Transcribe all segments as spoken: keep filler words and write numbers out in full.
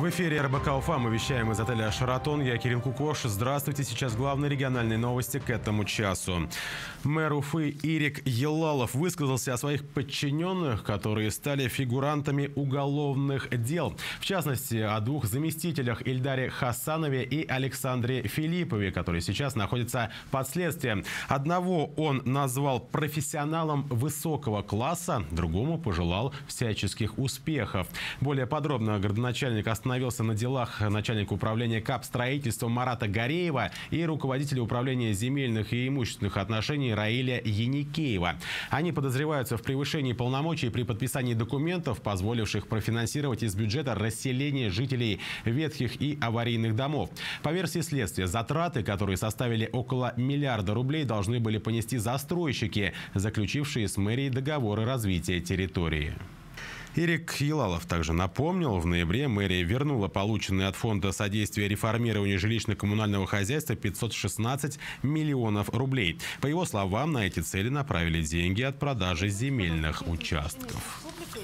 В эфире эр бэ ка Уфа. Мы вещаем из отеля «Шаратон». Я Кирилл Кукош. Здравствуйте. Сейчас главные региональные новости к этому часу. Мэр Уфы Ирик Елалов высказался о своих подчиненных, которые стали фигурантами уголовных дел. В частности, о двух заместителях Ильдаре Хасанове и Александре Филиппове, которые сейчас находятся под следствием. Одного он назвал профессионалом высокого класса, другому пожелал всяческих успехов. Более подробно градоначальник остановился на делах начальника управления капстроительства Марата Гореева и руководителя управления земельных и имущественных отношений Раиля Яникеева. Они подозреваются в превышении полномочий при подписании документов, позволивших профинансировать из бюджета расселение жителей ветхих и аварийных домов. По версии следствия, затраты, которые составили около миллиарда рублей, должны были понести застройщики, заключившие с мэрией договоры развития территории. Ирик Елалов также напомнил, в ноябре мэрия вернула полученные от Фонда содействия реформированию жилищно-коммунального хозяйства пятьсот шестнадцать миллионов рублей. По его словам, на эти цели направили деньги от продажи земельных участков.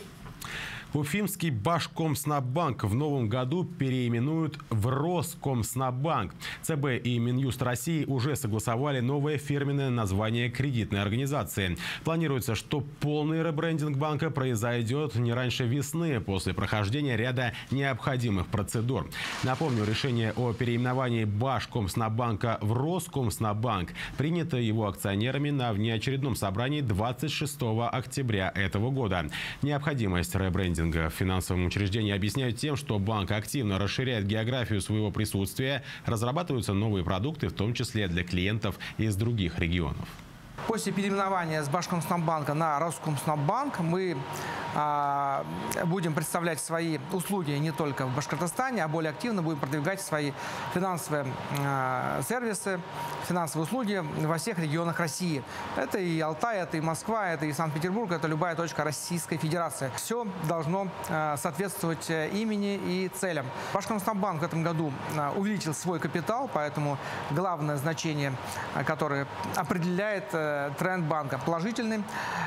Уфимский Башкомснабанк в новом году переименуют в Роскомснабанк. цэ бэ и Минюст России уже согласовали новое фирменное название кредитной организации. Планируется, что полный ребрендинг банка произойдет не раньше весны, после прохождения ряда необходимых процедур. Напомню, решение о переименовании Башкомснабанка в Роскомснабанк принято его акционерами на внеочередном собрании двадцать шестого октября этого года. Необходимость ребрендинга в финансовом учреждении объясняют тем, что банк активно расширяет географию своего присутствия, разрабатываются новые продукты, в том числе для клиентов из других регионов. После переименования с Башкомснабанка на Роскомснабанк мы а, будем представлять свои услуги не только в Башкортостане, а более активно будем продвигать свои финансовые а, сервисы, финансовые услуги во всех регионах России. Это и Алтай, это и Москва, это и Санкт-Петербург, это любая точка Российской Федерации. Все должно а, соответствовать имени и целям. Башкомснабанк в этом году а, увеличил свой капитал, поэтому главное значение, а, которое определяет тренд банка, положительный.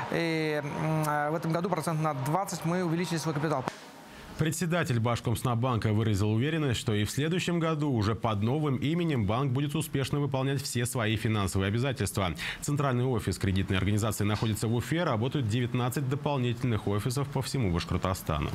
И в этом году процент на двадцать мы увеличили свой капитал. Председатель Башкомснабанка выразил уверенность, что и в следующем году уже под новым именем банк будет успешно выполнять все свои финансовые обязательства. Центральный офис кредитной организации находится в Уфе, работают девятнадцать дополнительных офисов по всему Башкортостану.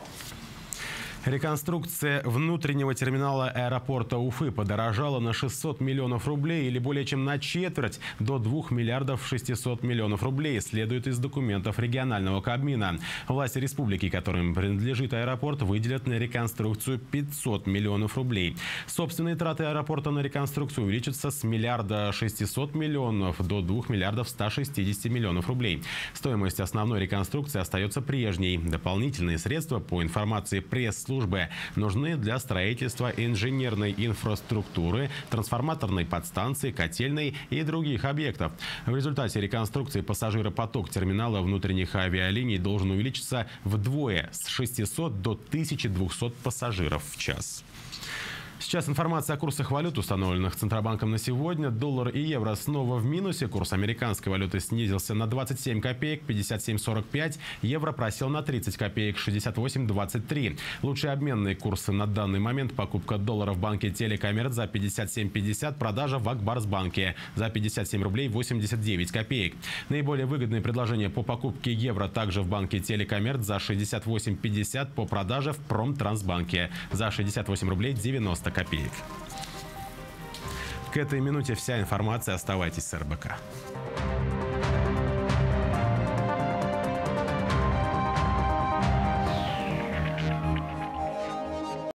Реконструкция внутреннего терминала аэропорта Уфы подорожала на шестьсот миллионов рублей или более чем на четверть, до двух миллиардов шестисот миллионов рублей, следует из документов регионального Кабмина. Власти республики, которым принадлежит аэропорт, выделят на реконструкцию пятьсот миллионов рублей. Собственные траты аэропорта на реконструкцию увеличатся с миллиарда шестисот миллионов до двух миллиардов ста шестидесяти миллионов рублей. Стоимость основной реконструкции остается прежней. Дополнительные средства, по информации пресс-службы, нужны для строительства инженерной инфраструктуры, трансформаторной подстанции, котельной и других объектов. В результате реконструкции пассажиропоток терминала внутренних авиалиний должен увеличиться вдвое, с шестисот до тысячи двухсот пассажиров в час. Сейчас информация о курсах валют, установленных Центробанком на сегодня. Доллар и евро снова в минусе. Курс американской валюты снизился на двадцать семь копеек, пятьдесят семь сорок пять. Евро просел на тридцать копеек, шестьдесят восемь двадцать три. Лучшие обменные курсы на данный момент: покупка доллара в банке Телекоммерц за пятьдесят семь пятьдесят, продажа в Акбарсбанке за пятьдесят семь рублей восемьдесят девять копеек. Наиболее выгодные предложения по покупке евро также в банке Телекоммерц за шестьдесят восемь пятьдесят, по продаже в Промтрансбанке за шестьдесят восемь рублей девяносто копеек. К этой минуте вся информация. Оставайтесь с эр бэ ка.